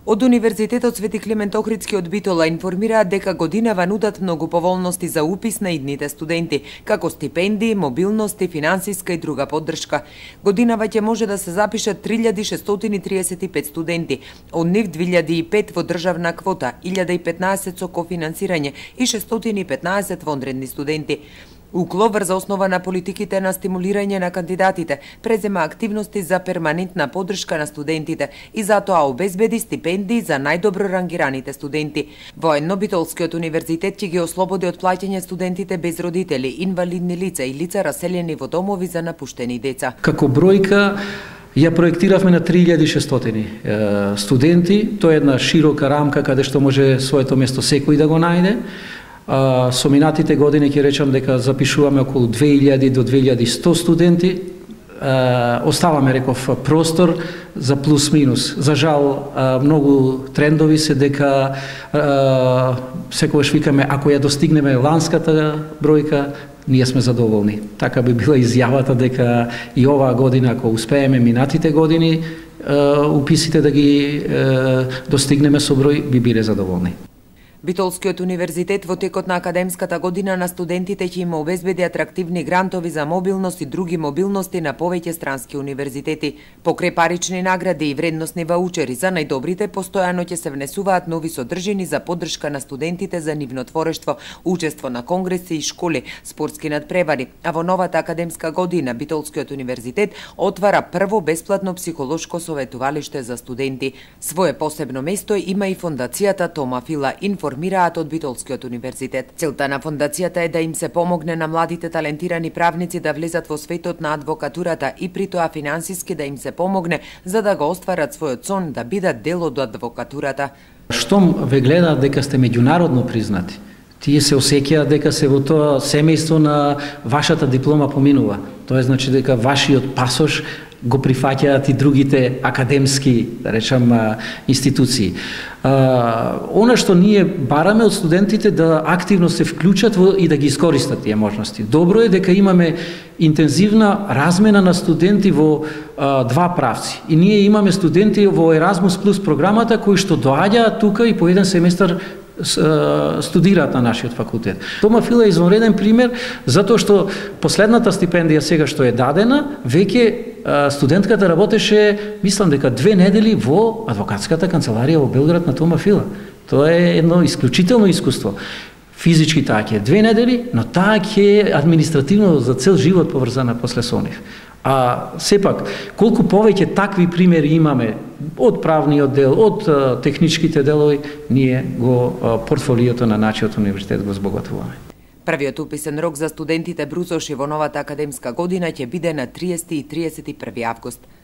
Од Универзитетот Свети Климент Охридски од Битола информираат дека годинава нудат многу поволности за упис на идните студенти, како стипендии, мобилности, финансиска и друга поддршка. Годинава ќе може да се запишат 3635 студенти, од нив 2005 во државна квота, 1015 со кофинансирање и 615 вонредни студенти. УКЛО врз основа на политиките на стимулирање на кандидатите презема активности за перманентна поддршка на студентите и затоа обезбеди стипендии за најдобро рангираните студенти. Военно Битолскиот универзитет ќе ги ослободи од плаќање студентите без родители, инвалидни лица и лица раселени во домови за напуштени деца. Како бројка ја проектиравме на 3600 студенти, тоа е една широка рамка каде што може своето место секој да го најде. Со минатите години ќе речам дека запишуваме околу 2000 до 2100 студенти. Оставаме, реков, простор за плюс-минус. За жал, многу трендови се дека секогаш викаме, ако ја достигнеме ланската бројка, ние сме задоволни. Така би била изјавата дека и оваа година, ако успееме минатите години, уписите да ги достигнеме со број, би биле задоволни. Битолскиот универзитет во текот на академската година на студентите ќе им обезбеди атрактивни грантови за мобилност и други мобилности на повеќе странски универзитети. Покрај парични награди и вредносни ваучери за најдобрите, постојано ќе се внесуваат нови содржини за поддршка на студентите за нивно творештво, учество на конгреси и школи, спортски надпревари. А во новата академска година Битолскиот универзитет отвара прво бесплатно психолошко советувалиште за студенти. Свое посебно место има и фондацијата Тома Фила, информираат од Битолскиот универзитет. Целта на фондацијата е да им се помогне на младите талентирани правници да влезат во светот на адвокатурата и при тоа финансиски да им се помогне за да го остварат својот сон да бидат дел од адвокатурата. Штом ве гледаат дека сте меѓународно признати, тие се осеќаат дека се во тоа семејство на вашата диплома поминува. Тоа значи дека вашиот пасош го прифаќаат и другите академски, да речам, институции. Она што ние бараме од студентите да активно се вклучат и да ги искористат тие можности. Добро е дека имаме интензивна размена на студенти во два правци. И ние имаме студенти во Erasmus Plus програмата кои што доаѓаат тука и по еден семестар студираат на нашиот факултет. Тома Фила е извонреден пример затоа што последната стипендија сега што е дадена, веќе студентката работеше, мислам дека 2 недели во адвокатската канцеларија во Белград на Тома Фила. Тоа е едно исклучително искуство. Физички таа ќе 2 недели, но таа ќе административно за цел живот поврзана после со нив. А сепак, колку повеќе такви примери имаме од правниот дел, од техничките делови, ние го портфолиото на нашиот универзитет го збогатуваме. Првиот уписен рок за студентите брусоши во новата академска година ќе биде на 30 и 31 август.